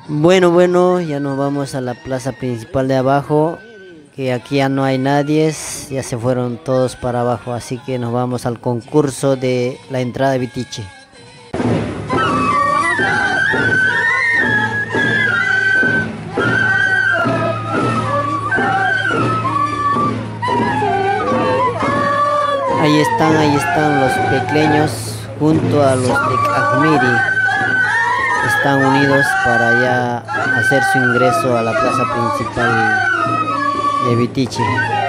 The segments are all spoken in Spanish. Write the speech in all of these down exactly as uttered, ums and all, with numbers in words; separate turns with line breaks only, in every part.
Bueno, bueno, ya nos vamos a la plaza principal de abajo, que aquí ya no hay nadie, ya se fueron todos para abajo, así que nos vamos al concurso de la entrada de Vitiche. Ahí están, ahí están los pequeños junto a los de Cajmiri. Están unidos para ya hacer su ingreso a la plaza principal de Vitiche.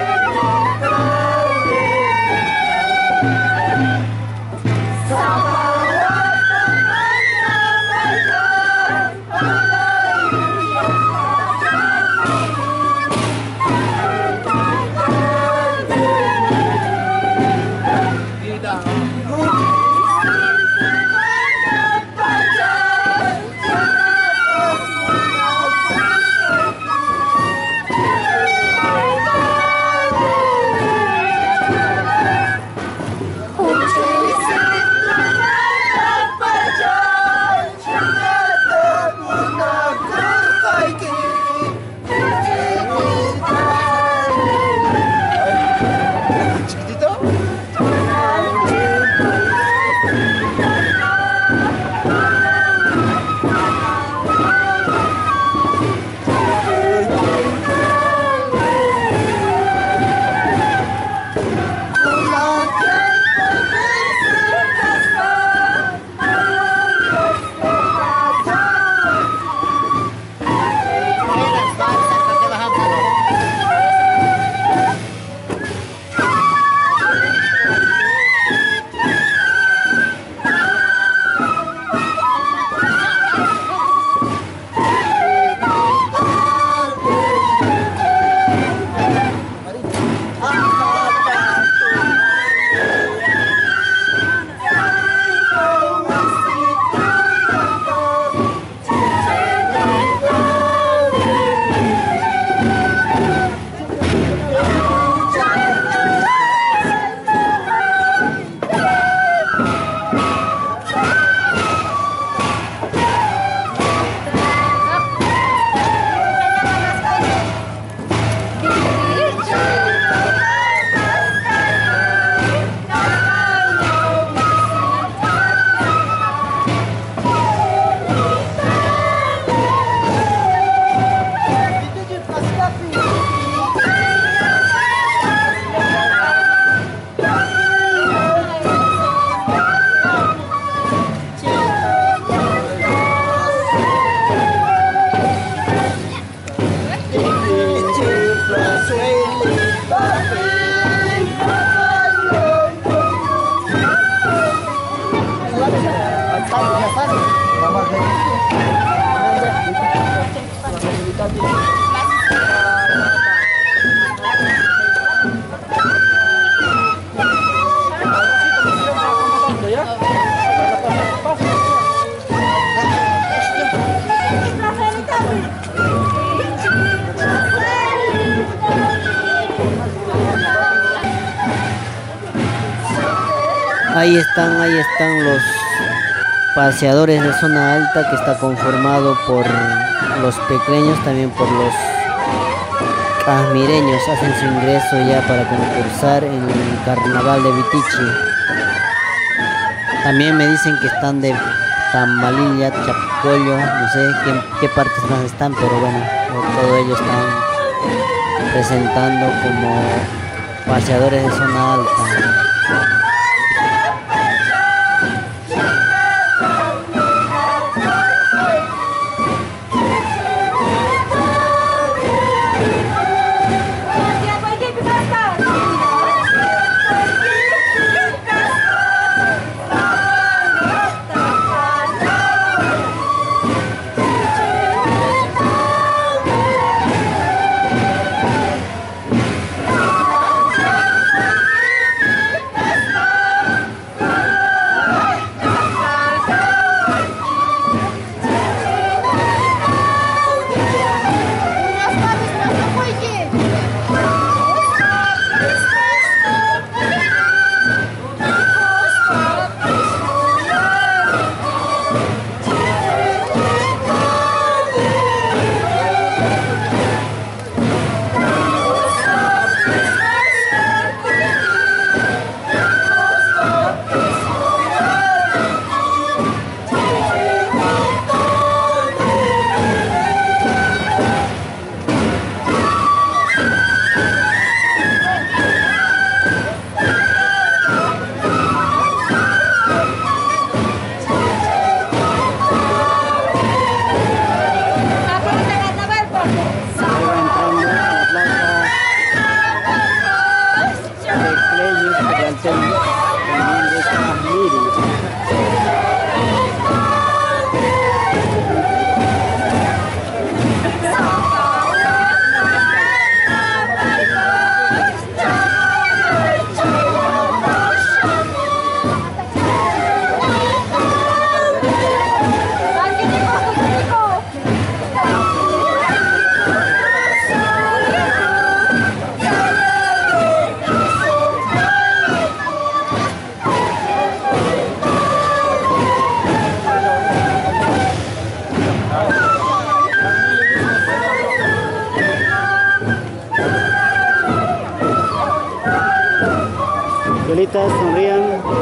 Ahí están, ahí están los paseadores de zona alta, que está conformado por los pequeños, también por los cajmireños. Hacen su ingreso ya para concursar en el carnaval de Vitiche. También me dicen que están de Tambalilla, Chacollo, no sé qué, qué partes más están, pero bueno, todos ellos están presentando como paseadores de zona alta. sonrisitas, sonrían.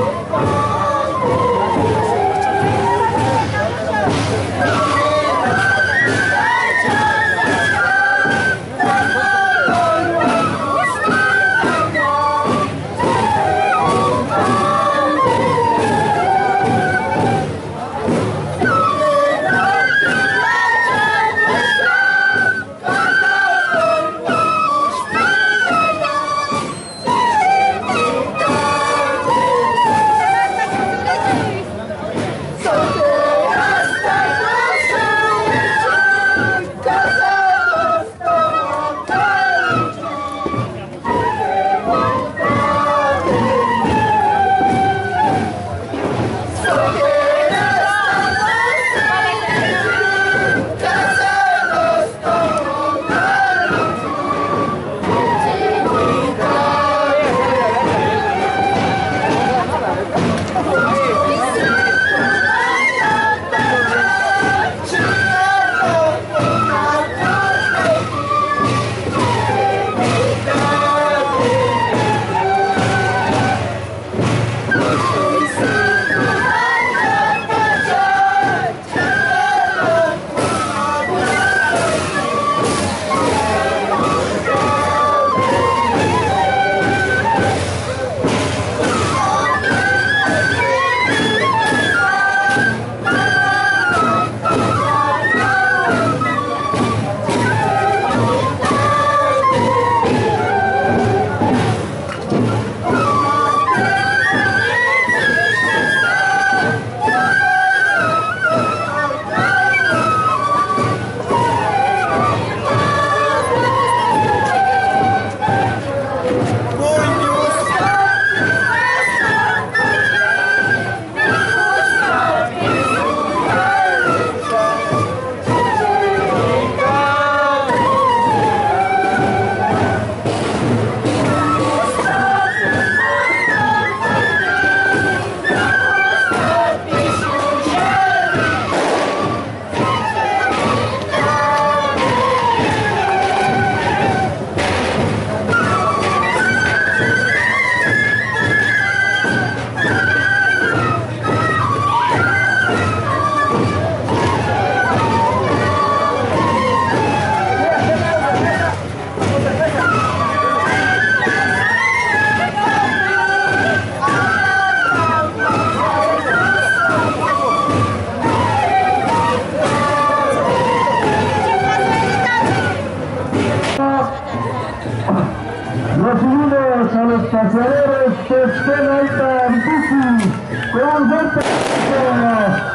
Recibimos a los paseadores de Escena Alta Bici con un fuerte aplauso.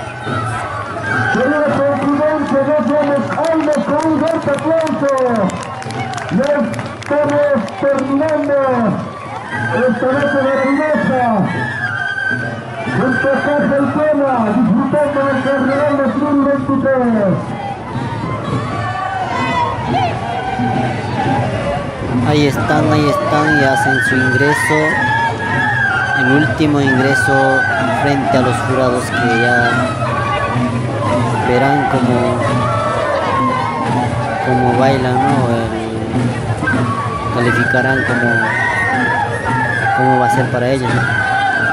Querida confidencia, ya somos almas con un fuerte aplauso. Ya estamos terminando esta noche maravillosa. Nuestra casa del tema, disfrutando del Carnaval dos mil veintitrés.
Ahí están, ahí están y hacen su ingreso, el último ingreso frente a los jurados que ya verán cómo, cómo bailan, ¿no? El, calificarán cómo, cómo va a ser para ellos, ¿no?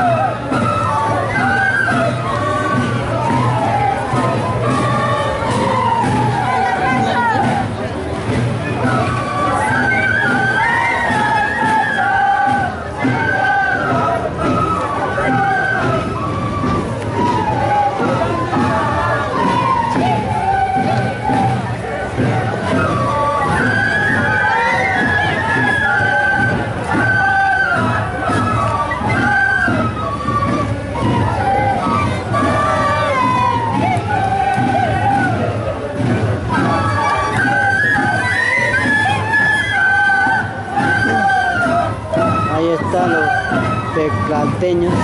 Los teclateños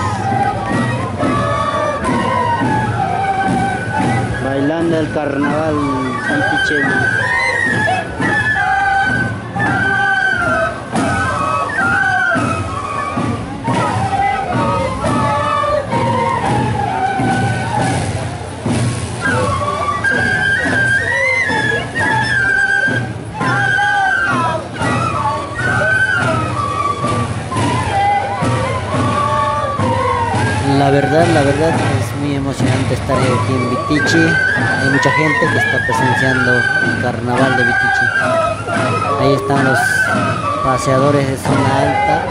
bailando el carnaval anticheño. La verdad, la verdad es muy emocionante estar aquí en Vitichi. Hay mucha gente que está presenciando el carnaval de Vitichi. Ahí están los paseadores de zona alta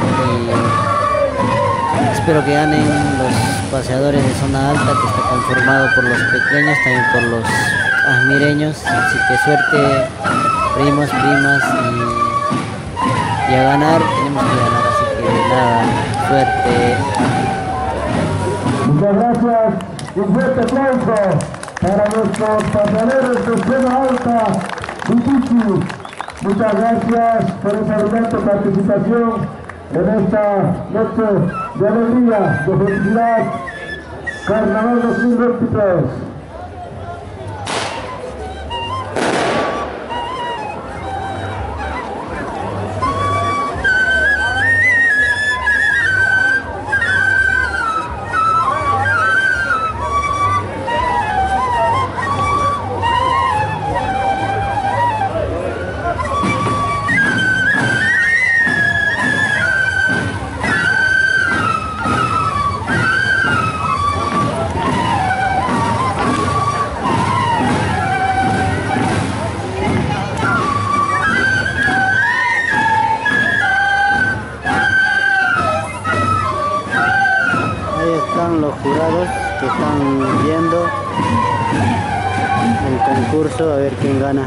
y espero que ganen los paseadores de zona alta, que está conformado por los pequeños, también por los asmireños. Así que suerte, primos, primas, y, y a ganar, tenemos que ganar, así que nada, suerte.
Muchas gracias, un fuerte aplauso para nuestros pasajeros de zona alta, Vitichi. Muchas gracias por esa brillante participación en esta noche de alegría, de felicidad, Carnaval dos mil veintitrés.
Los jurados que están viendo el concurso, a ver quién gana.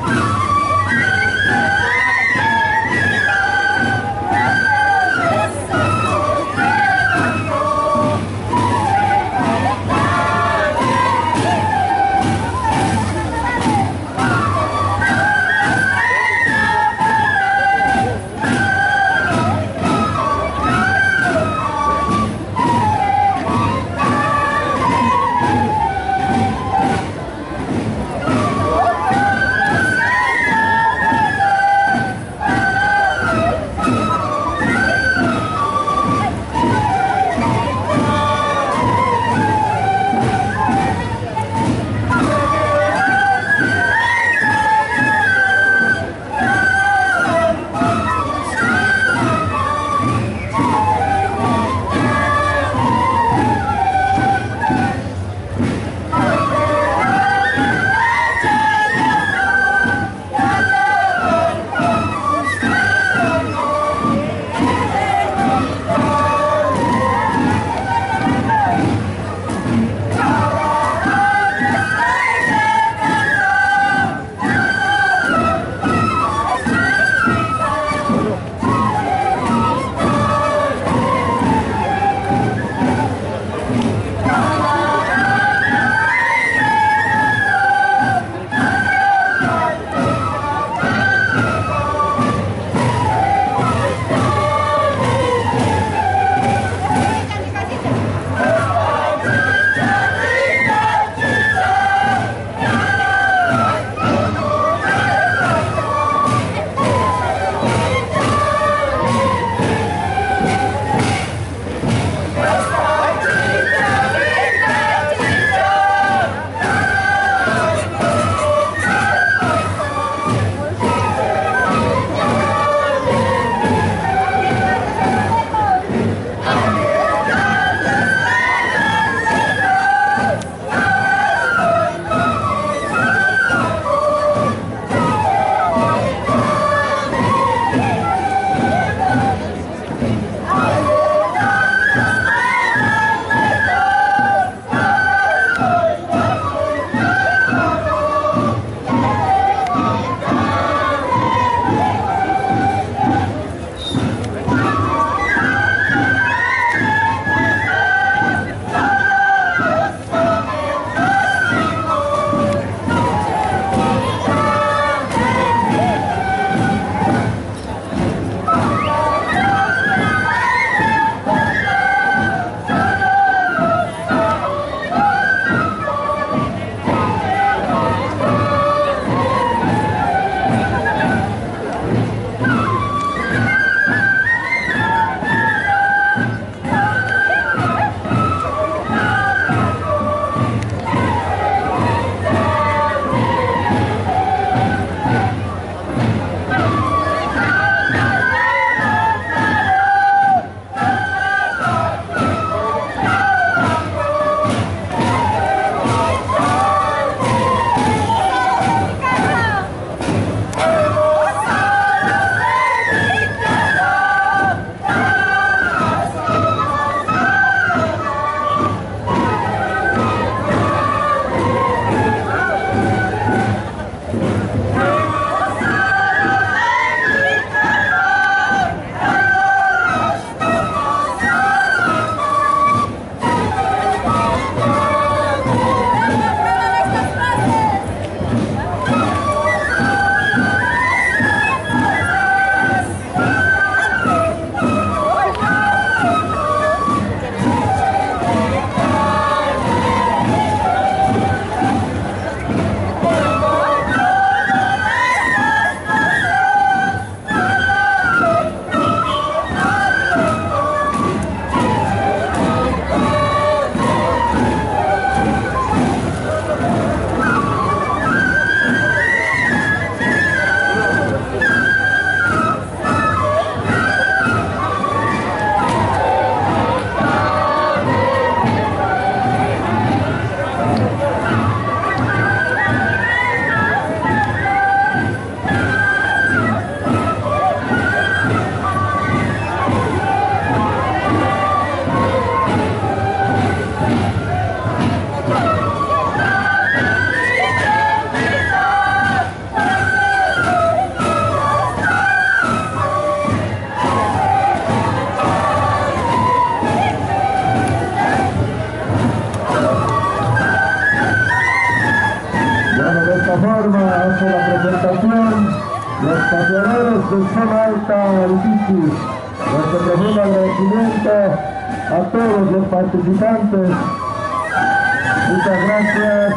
De esta forma hace la presentación los paseadores de zona alta Albici. Nuestro profundo agradecimiento a todos los participantes. Muchas gracias.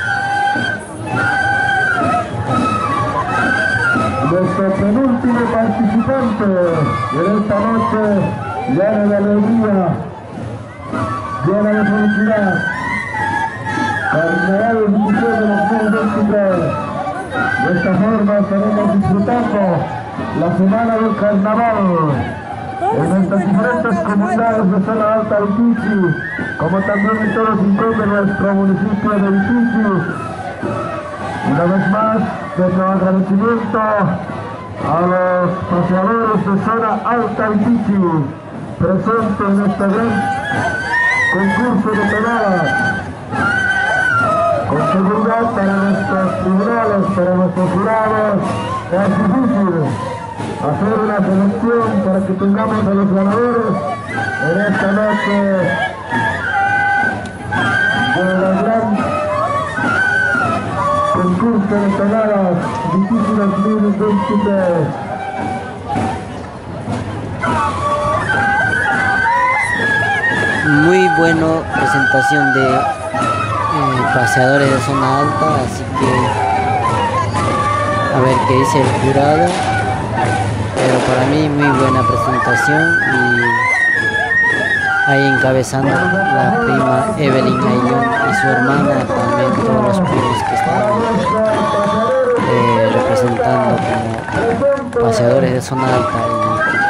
Nuestro penúltimo participante en esta noche llena de alegría, llena de felicidad. Carnaval diecisiete de dos mil veintitrés. De esta forma estaremos disfrutando la semana del carnaval en nuestras diferentes comunidades de zona alta de Iquiqui, como también en todos los rincones de nuestro municipio de Iquiqui. Una vez más, nuestro agradecimiento a los paseadores de zona alta de Iquiqui, presentes en este gran concurso de pedadas. Con seguridad para nuestros tribunales, para nuestros jurados, es difícil hacer una selección para que tengamos a los ganadores en esta noche de la gran concurso de pedadas Iquiqui dos mil veintitrés.
Muy buena presentación de eh, paseadores de zona alta, así que a ver qué dice el jurado, pero para mí muy buena presentación, y ahí encabezando la prima Evelyn Ayllón y su hermana, también todos los primos que están eh, representando como paseadores de zona alta.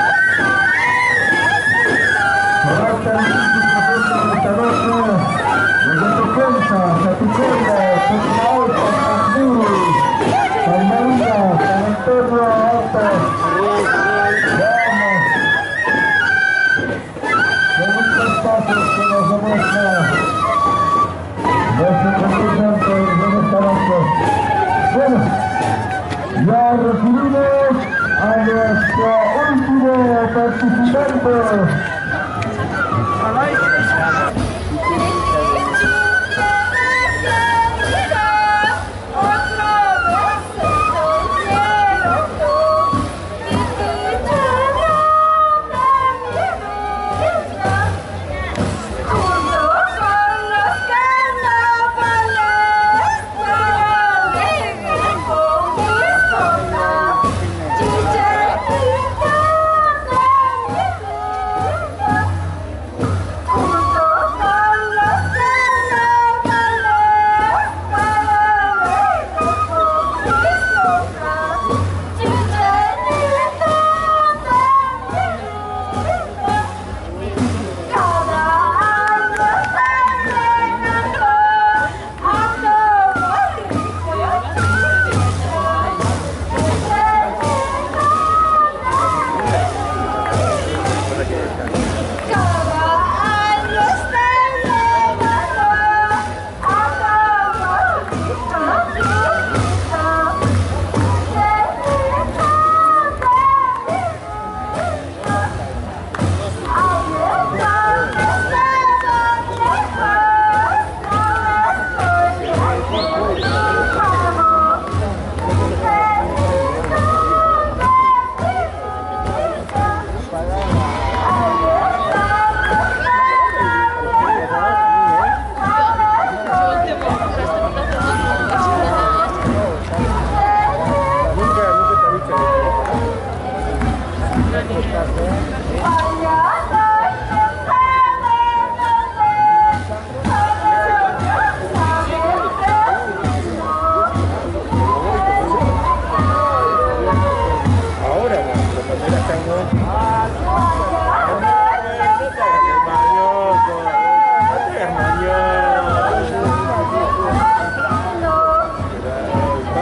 Bueno, ya recibimos a nuestro último participante.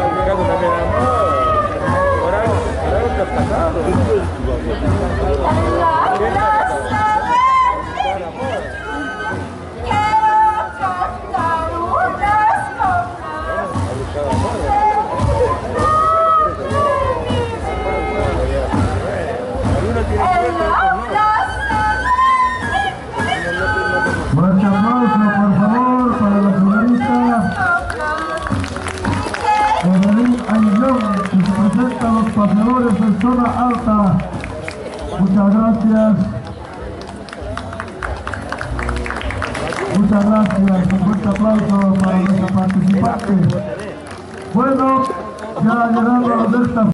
Ahora, ahora, ahora, ahora, ahora, ahora, ahora, ahora,
paseadores en zona alta. Muchas gracias. Muchas gracias. Un fuerte aplauso para nuestra participante. Bueno, ya llegando a esta